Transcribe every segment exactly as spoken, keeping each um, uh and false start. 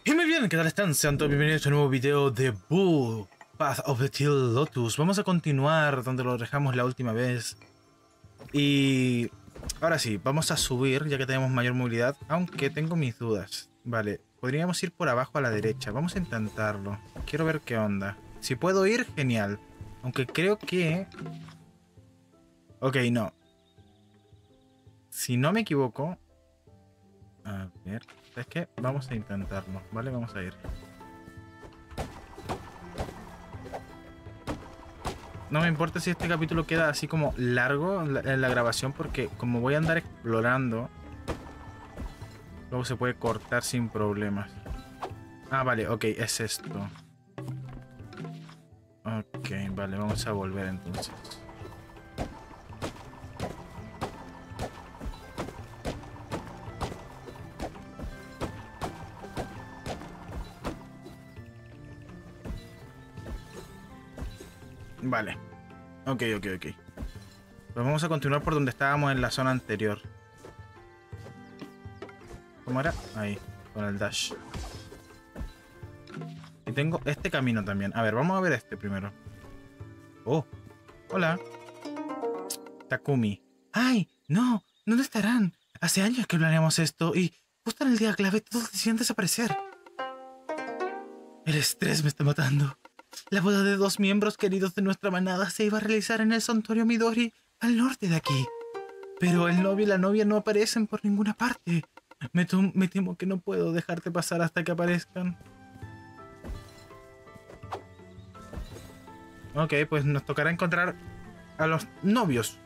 Y muy bien, ¿qué tal están? Sean todos bienvenidos a un nuevo video de Boo Path of the Teal Lotus. Vamos a continuar donde lo dejamos la última vez. Y ahora sí, vamos a subir ya que tenemos mayor movilidad, aunque tengo mis dudas. Vale, podríamos ir por abajo a la derecha. Vamos a intentarlo. Quiero ver qué onda. Si puedo ir, genial. Aunque creo que... Ok, no. Si no me equivoco... A ver... Es que vamos a intentarlo, ¿vale? Vamos a ir. No me importa si este capítulo queda así como largo en la, en la grabación, porque como voy a andar explorando, luego se puede cortar sin problemas. Ah, vale, ok, es esto. Ok, vale, vamos a volver entonces. Vale. Ok, ok, ok. Pues vamos a continuar por donde estábamos en la zona anterior. ¿Cómo era? Ahí, con el dash. Y tengo este camino también. A ver, vamos a ver este primero. Oh, hola. Takumi. ¡Ay! ¡No! ¿Dónde estarán? Hace años que planeamos esto y justo en el día clave todos deciden desaparecer. El estrés me está matando. La boda de dos miembros queridos de nuestra manada se iba a realizar en el santuario Midori, al norte de aquí. Pero el novio y la novia no aparecen por ninguna parte. Me, me temo que no puedo dejarte pasar hasta que aparezcan. Ok, pues nos tocará encontrar a los novios.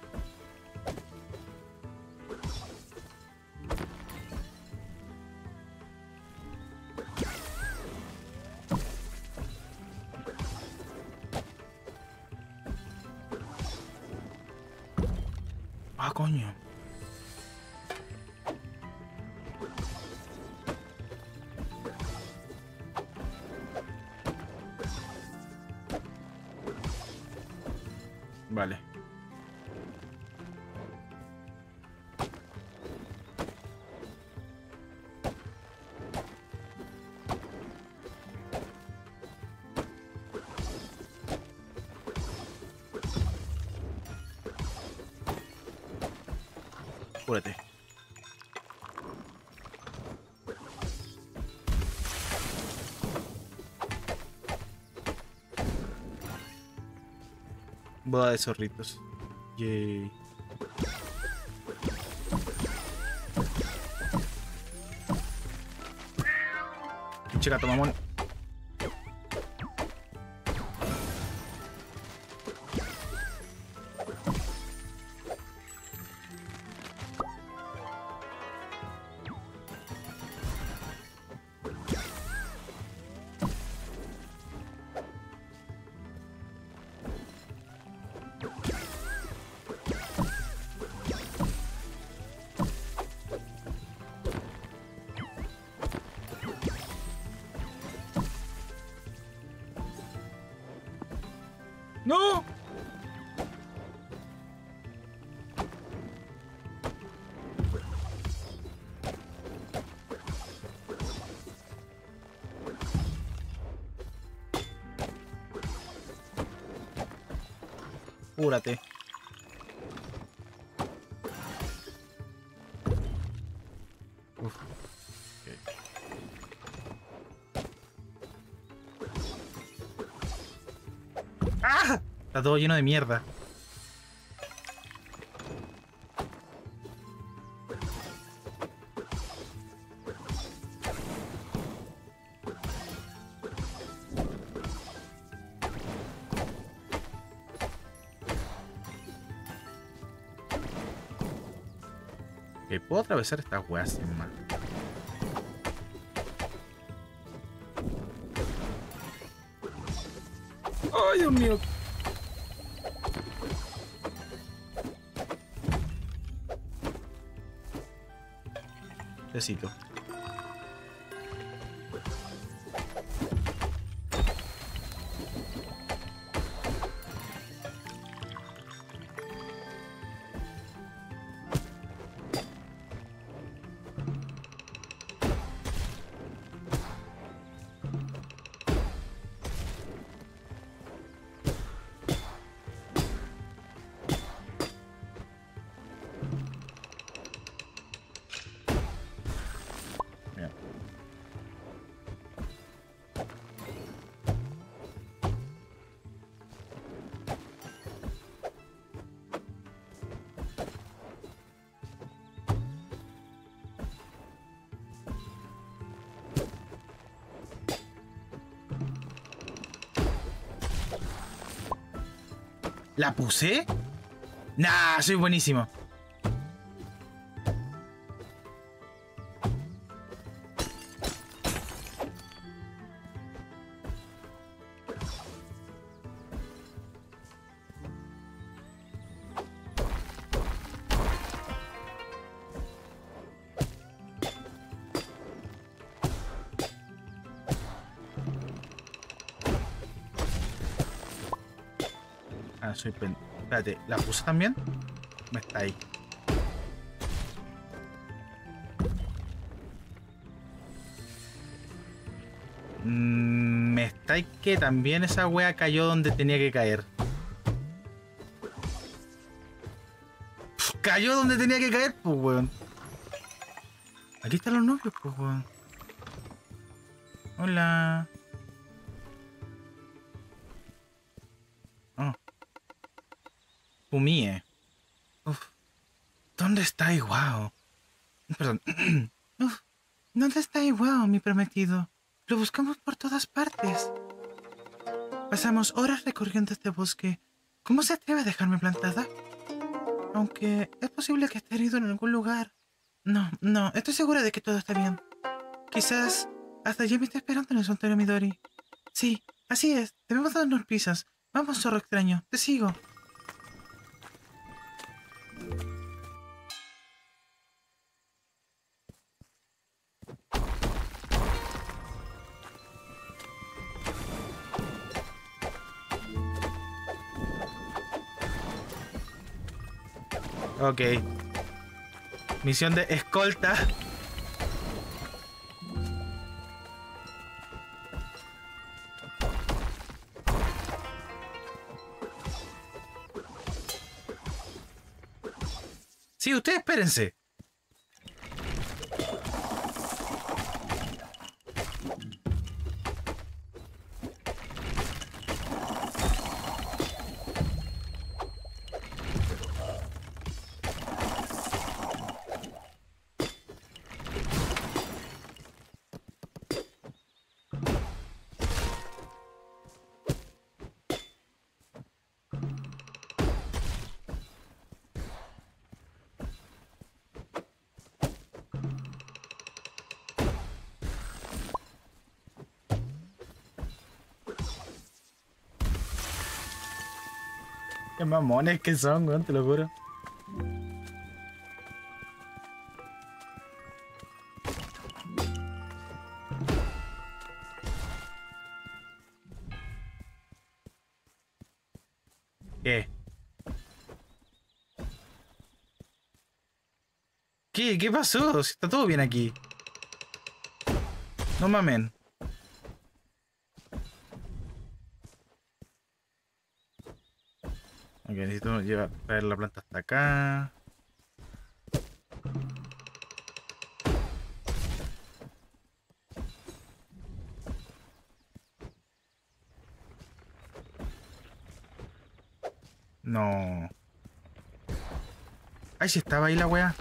Ah, coño. Vale. Apúrate. Boda de zorritos. Yay. Pinche gato mamón. ¡No! Apúrate. Uf. Okay. ¡Ah! Está todo lleno de mierda. Ok, puedo atravesar estas weas sin mal. ¡Ay, Dios mío! Necesito. ¿La puse? Nah, soy buenísimo. Ah, soy pen... Espérate, ¿la puse también? Me está ahí. Mm, me está ahí que también esa wea cayó donde tenía que caer. Pff, cayó donde tenía que caer, pues weón. Aquí están los novios, pues weón. Hola. Oh. Fumie. Uf. ¿Dónde está Iwao? Perdón. Uf. ¿Dónde está Iwao, mi prometido? Lo buscamos por todas partes. Pasamos horas recorriendo este bosque. ¿Cómo se atreve a dejarme plantada? Aunque es posible que esté herido en algún lugar. No, no, estoy segura de que todo está bien. Quizás hasta ya me está esperando en el santuario Midori. Sí, así es. Debemos darnos pisas. Vamos, zorro extraño. Te sigo. Ok. Misión de escolta. Sí, ustedes espérense. Qué mamones que son, weón, te lo juro. ¿Qué? ¿Qué? ¿Qué pasó? Si está todo bien aquí. No mamen. Ok, necesito llevar, traer la planta hasta acá. No. Ay, si estaba ahí la wea.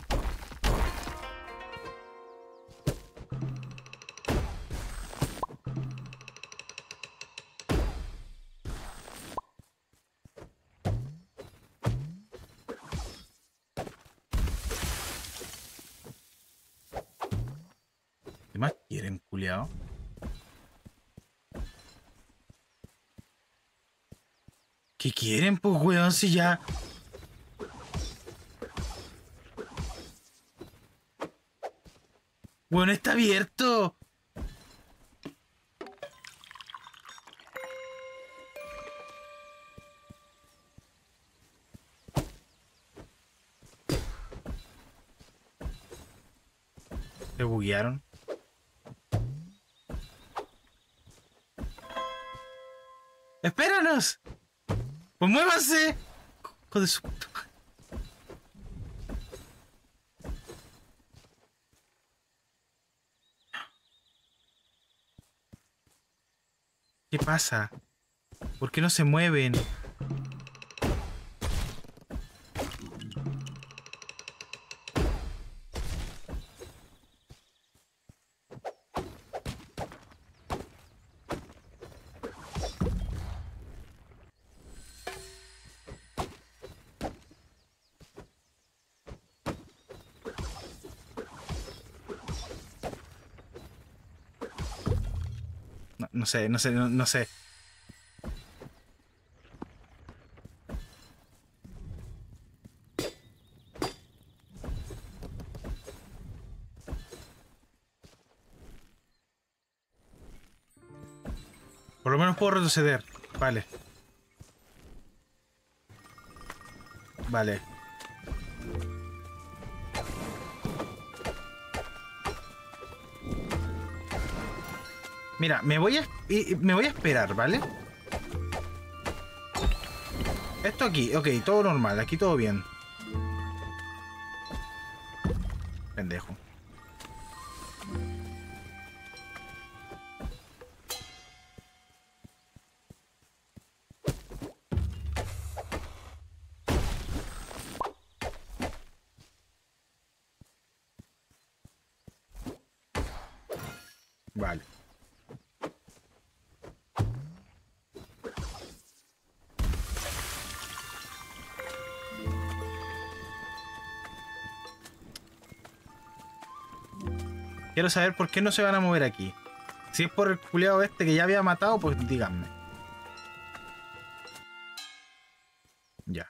¿Qué más quieren, culiao? ¿Qué quieren, pues, weón? Si ya... Weón, está abierto. Se buguearon. ¡Espéranos! ¡Pues muévanse! Hijo de su... ¿Qué pasa? ¿Por qué no se mueven? No, no sé, no sé, no, no sé. Por lo menos puedo retroceder. Vale. Vale. Mira, me voy a, me voy a esperar, ¿vale? Esto aquí, ok, todo normal, aquí todo bien. Pendejo. Vale. Quiero saber por qué no se van a mover aquí. Si es por el culiao este que ya había matado, pues díganme. Ya.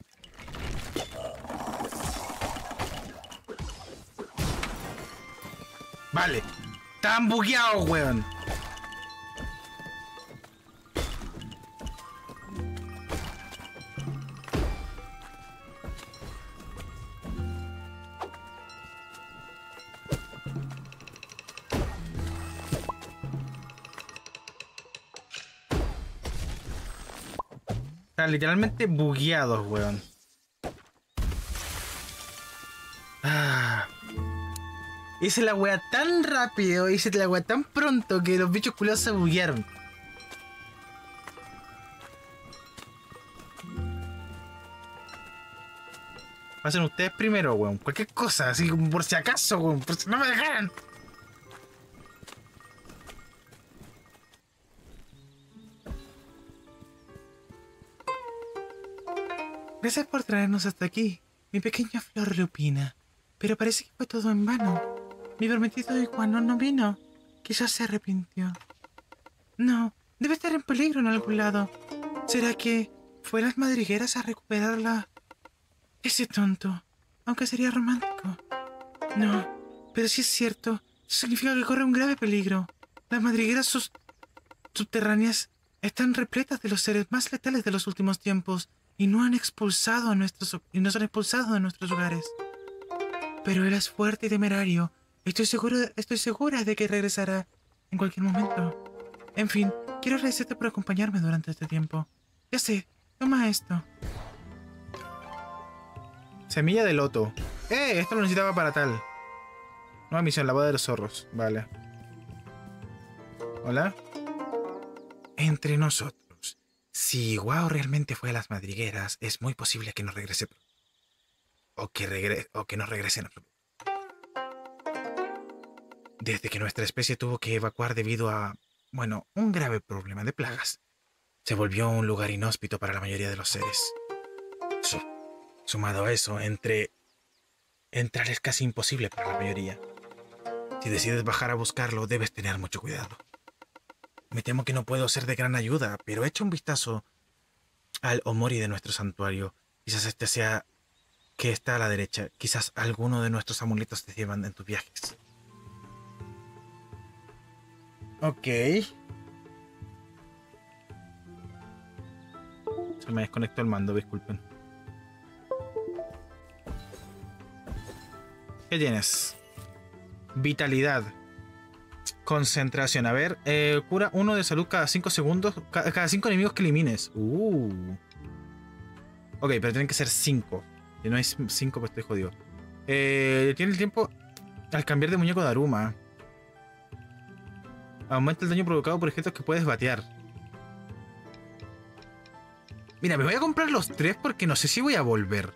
Vale. Están bugueados, weón. Están literalmente bugueados, weón. Ah. Hice la wea tan rápido, hice la wea tan pronto que los bichos culiados se buguearon. Pasen ustedes primero, weón. Cualquier cosa, así como por si acaso, weón. Por si no me dejaran. Gracias por traernos hasta aquí, mi pequeña flor lupina. Pero parece que fue todo en vano. Mi prometido iguano no vino. Quizás se arrepintió. No, debe estar en peligro en algún lado. ¿Será que fue a las madrigueras a recuperarla? Ese tonto. Aunque sería romántico. No, pero si es cierto, eso significa que corre un grave peligro. Las madrigueras sus subterráneas están repletas de los seres más letales de los últimos tiempos y no han expulsado a nuestros y nos han expulsado de nuestros hogares. Pero él es fuerte y temerario. Estoy seguro, estoy segura de que regresará en cualquier momento. En fin, quiero agradecerte por acompañarme durante este tiempo. Ya sé, toma esto. Semilla de loto. ¡Eh! Esto lo necesitaba para tal. Nueva misión, la boda de los zorros. Vale. ¿Hola? Entre nosotros. Si Guau realmente fue a las madrigueras, es muy posible que no regrese. O que, regre o que no regrese en absoluto. Desde que nuestra especie tuvo que evacuar debido a, bueno, un grave problema de plagas, se volvió un lugar inhóspito para la mayoría de los seres. Su Sumado a eso, entre entrar es casi imposible para la mayoría. Si decides bajar a buscarlo, debes tener mucho cuidado. Me temo que no puedo ser de gran ayuda, pero echa un vistazo al Omori de nuestro santuario. Quizás este sea que está a la derecha. Quizás alguno de nuestros amuletos te llevan en tus viajes. Ok. Se me desconectó el mando, disculpen. ¿Qué tienes? Vitalidad. Concentración. A ver, eh, cura uno de salud cada cinco segundos. Cada, cada cinco enemigos que elimines. Uh. Ok, pero tienen que ser cinco. Si no hay cinco, pues estoy jodido. Eh, tiene el tiempo al cambiar de muñeco de Daruma. Aumenta el daño provocado por objetos que puedes batear. Mira, me voy a comprar los tres porque no sé si voy a volver.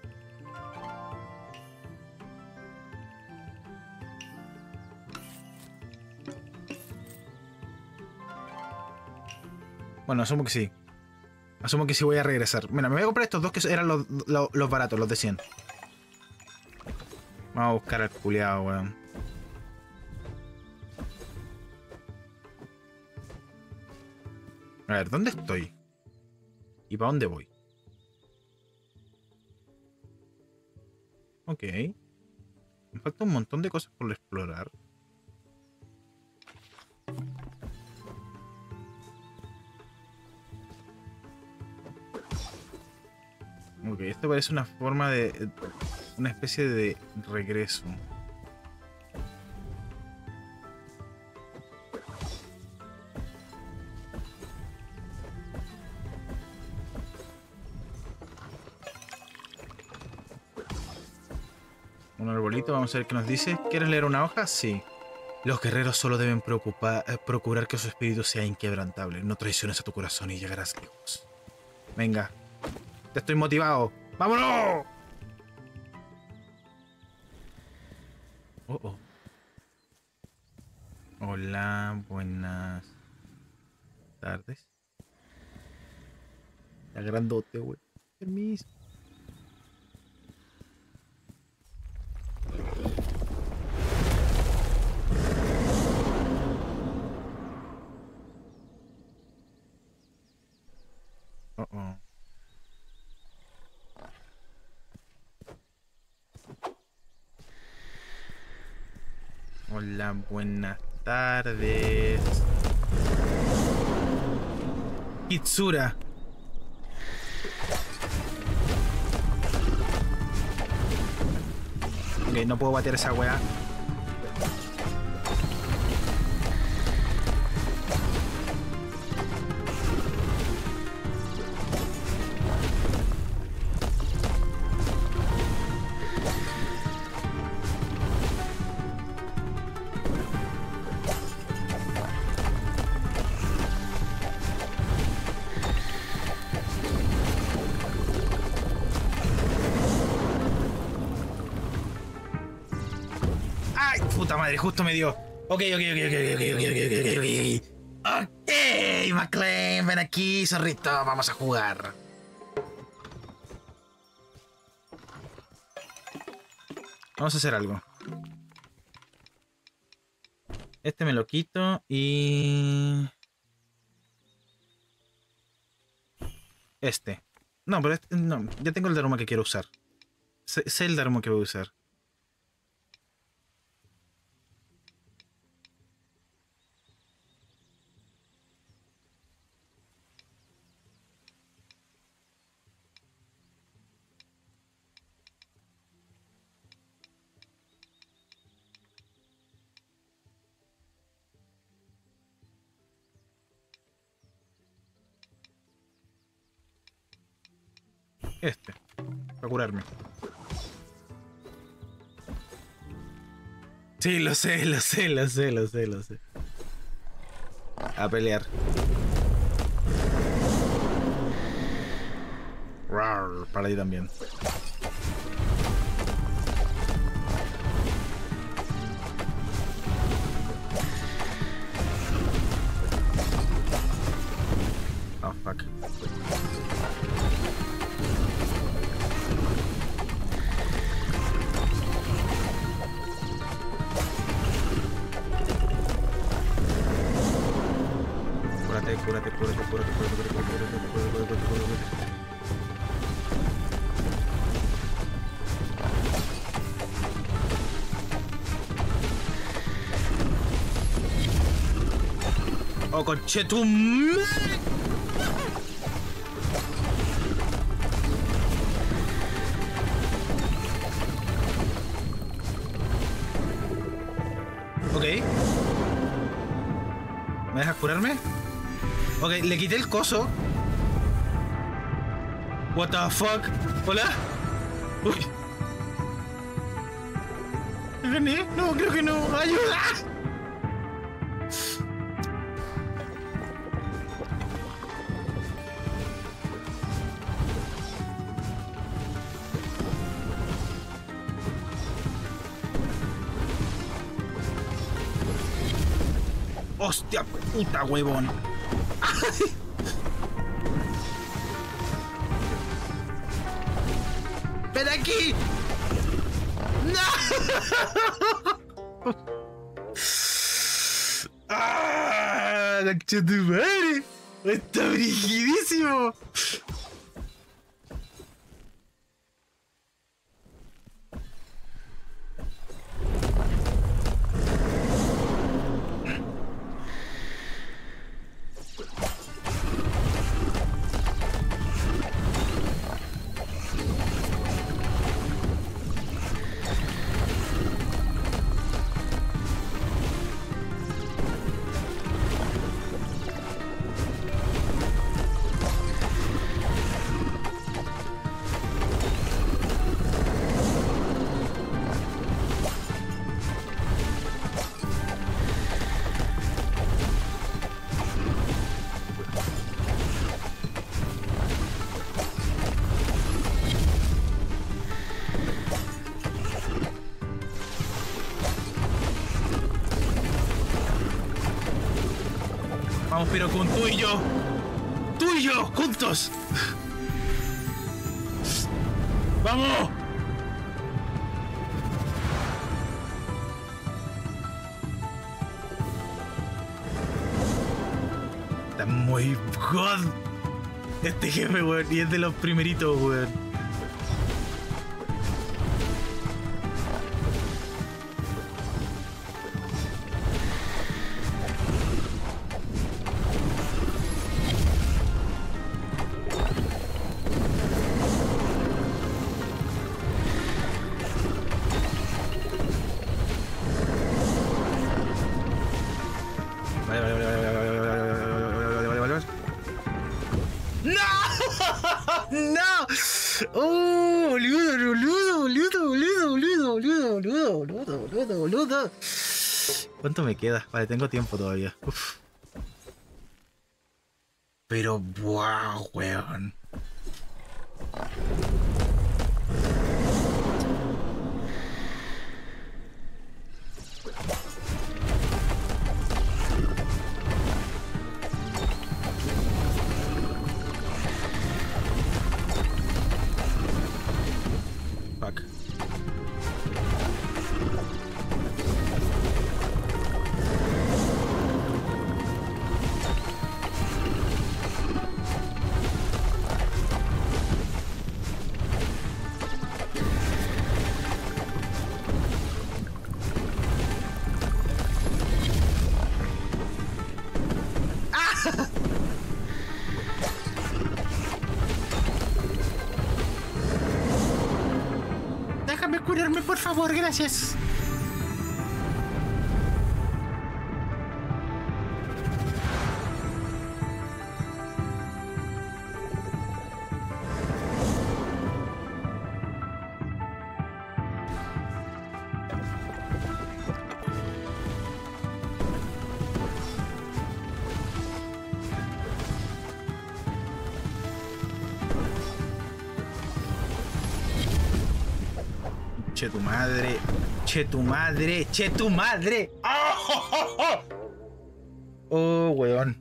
Bueno, asumo que sí. Asumo que sí voy a regresar. Mira, me voy a comprar estos dos que eran los, los, los baratos, los de cien. Vamos a buscar al culiao, weón. A ver, ¿dónde estoy? ¿Y para dónde voy? Ok. Me falta un montón de cosas por explorar. Ok, esto parece una forma de... una especie de regreso. Un arbolito, vamos a ver qué nos dice. ¿Quieres leer una hoja? Sí. Los guerreros solo deben preocupar, eh, procurar que su espíritu sea inquebrantable. No traiciones a tu corazón y llegarás lejos. Venga. Te estoy motivado. ¡Vámonos! Oh, oh. Hola, buenas tardes. La grandote, güey. Permiso. Oh, oh. Hola, buenas tardes. Kitsura. Ok, no puedo bater esa weá. Puta madre, justo me dio. Ok, ok, ok, ok, ok, ok, ok, ok, ok. Ok, McLean, ven aquí, zorrito, vamos a jugar. Vamos a hacer algo. Este me lo quito y... Este. No, pero este, no, ya tengo el Daruma que quiero usar. Sé, sé el Daruma que voy a usar. Este. Para curarme. Sí, lo sé, lo sé, lo sé, lo sé, lo sé. A pelear. Rar, para ahí también. Oh, fuck. Cúrate, cúrate, cúrate, cúrate, cúrate, cúrate, cúrate, cúrate, cúrate, cúrate. ¡Oh, conchetum! Ok. ¿Me dejas curarme? Ok, le quité el coso. What the fuck? ¿Hola? Uy. ¿Gané? No, creo que no. ¡Ayuda! ¡Hostia puta, huevón! ¡Ven aquí! ¡No! ¡Ah! ¡La concha de tu madre! Está brigidísimo. Vamos, pero con tú y yo. Tú y yo, juntos. ¡Vamos! Está muy god este jefe, weón. Y es de los primeritos, weón. Vale, vale, vale, vale, vale, vale, vale, vale, vale, vale. ¡No! ¡No! ¡Oh! Boludo, boludo, boludo, boludo, boludo, boludo, boludo, boludo, boludo, boludo. ¿Cuánto me queda? Vale, tengo tiempo todavía. Uf. Pero, wow, weón. Fuck. Déjame curarme, por favor, gracias. Che tu madre, che tu madre, che tu madre. ¡Oh, oh, oh! Oh, weón.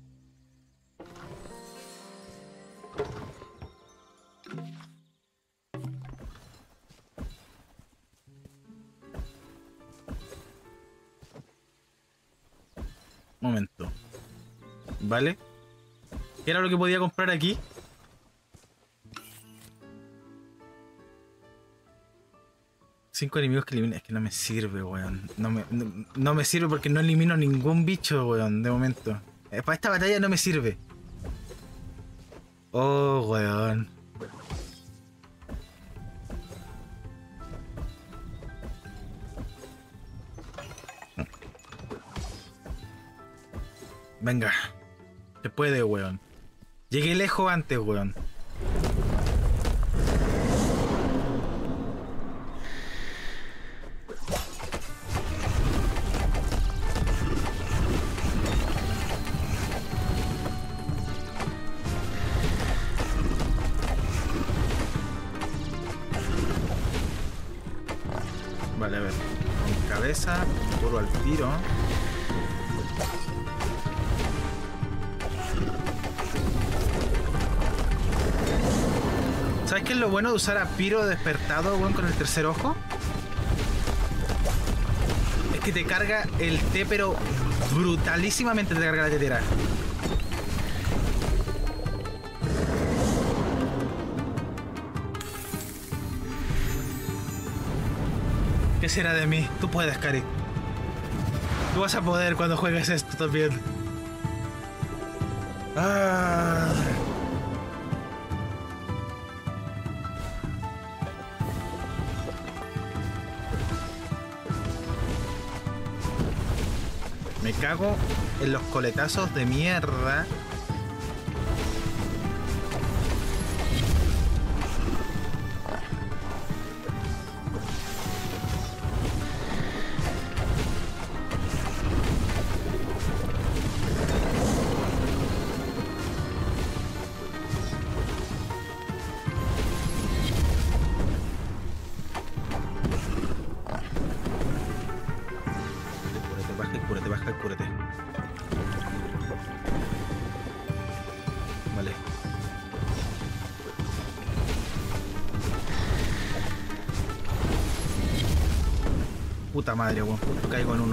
Momento. ¿Vale? ¿Qué era lo que podía comprar aquí? Cinco enemigos que elimina. Es que no me sirve, weón. No me, no, no me sirve porque no elimino ningún bicho, weón, de momento. Eh, para esta batalla no me sirve. Oh, weón. Venga. Se puede, weón. Llegué lejos antes, weón. Vale, a ver. Con cabeza, puro al tiro. ¿Sabes qué es lo bueno de usar a Piro despertado, weón, con el tercer ojo? Es que te carga el té, pero brutalísimamente te carga la tetera. ¿Qué será de mí? Tú puedes, Cari. Tú vas a poder cuando juegues esto también. Ah. Me cago en los coletazos de mierda. Cúrate, baja, cúrate. Vale. Puta madre, weón. Justo caigo en uno.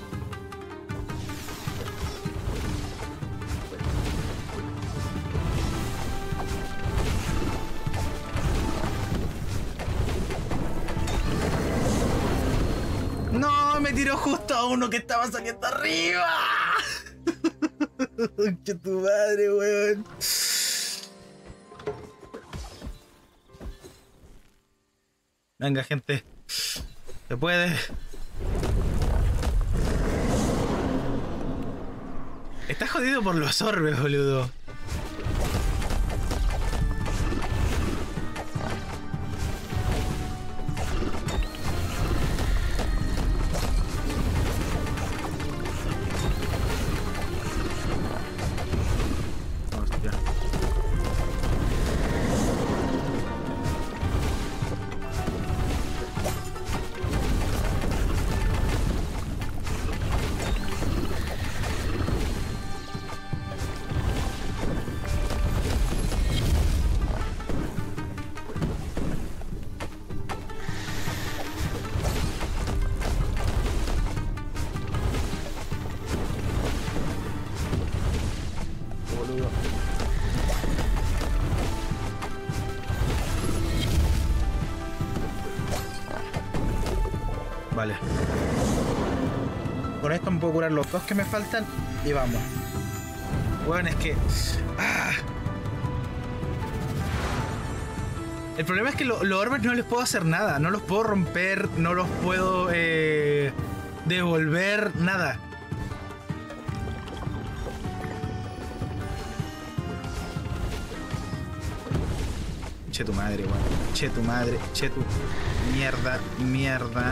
No, me tiró justo a uno que estaba saliendo arriba. ¡Qué tu madre, weón! Venga, gente. Se puede. Estás jodido por los orbes, boludo. Vale. Con esto me puedo curar los dos que me faltan y vamos. Bueno, es que... ¡Ah! El problema es que los lo orbes no les puedo hacer nada. No los puedo romper, no los puedo eh, devolver, nada. Che tu madre, weón. Che tu madre, che tu... Mierda, mierda.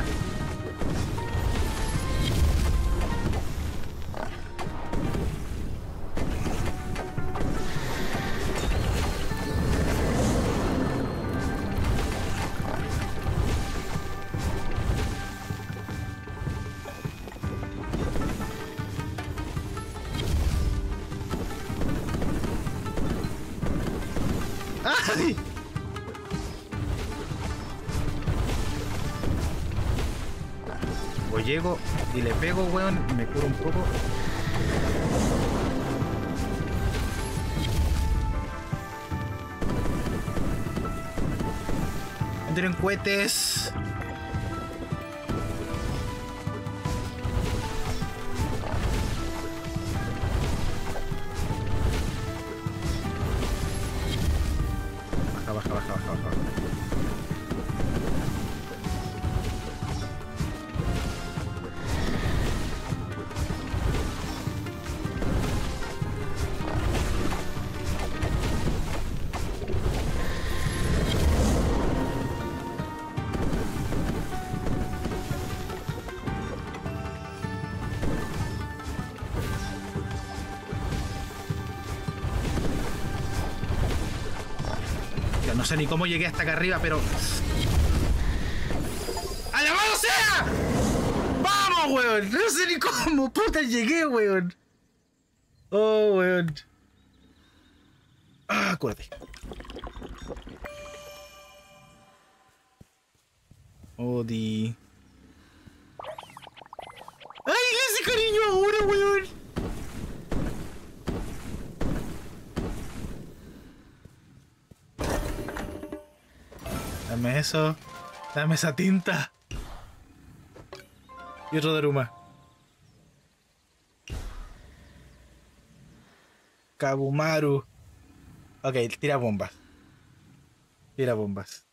¡Ay! O llego y le pego, weón, y me curo un poco. Entren cohetes. Baja, baja, baja, baja, baja. No sé ni cómo llegué hasta acá arriba, pero... ¡Alabado sea! ¡Vamos, weón! No sé ni cómo puta llegué, weón. Oh, weón. Ah, acuérdate. Oh, di... ¡Ay, le hace cariño ahora, weón! Dame eso. Dame esa tinta. Y otro Daruma. Kabumaru. Ok, tira bombas. Tira bombas.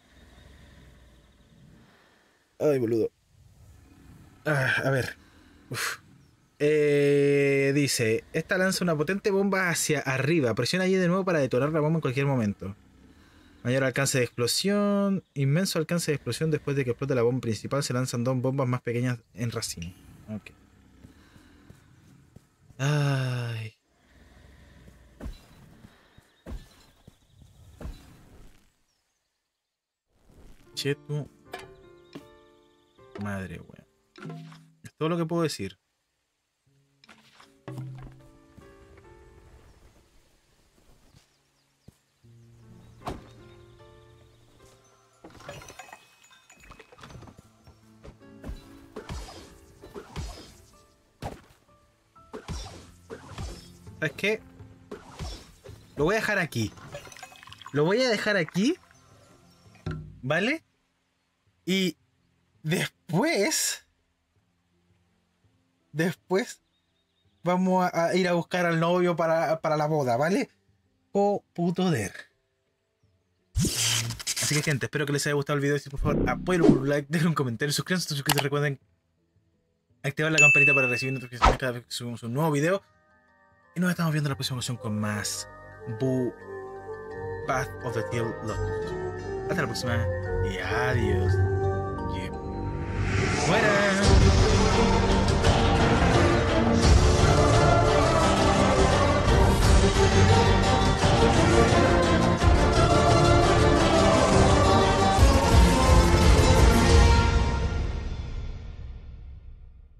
Ay, boludo. Ah, a ver. Uf. Eh, dice, esta lanza una potente bomba hacia arriba. Presiona Y de nuevo para detonar la bomba en cualquier momento. Mayor alcance de explosión. Inmenso alcance de explosión. Después de que explote la bomba principal, se lanzan dos bombas más pequeñas en racimo. Ok. Ay. Chetu. Madre, weón. Es todo lo que puedo decir. ¿Sabes qué? Lo voy a dejar aquí. Lo voy a dejar aquí. ¿Vale? Y después... Después vamos a, a ir a buscar al novio para, para la boda, ¿vale? O puto der. Así que gente, espero que les haya gustado el video. Si por favor apoyen por un like, dejen un comentario, suscríbanse, suscríbanse, recuerden activar la campanita para recibir notificaciones cada vez que subimos un nuevo video. Y nos estamos viendo en la próxima ocasión con más Boo Path of the Teal Lotus. Hasta la próxima y adiós. Yeah. Fuera.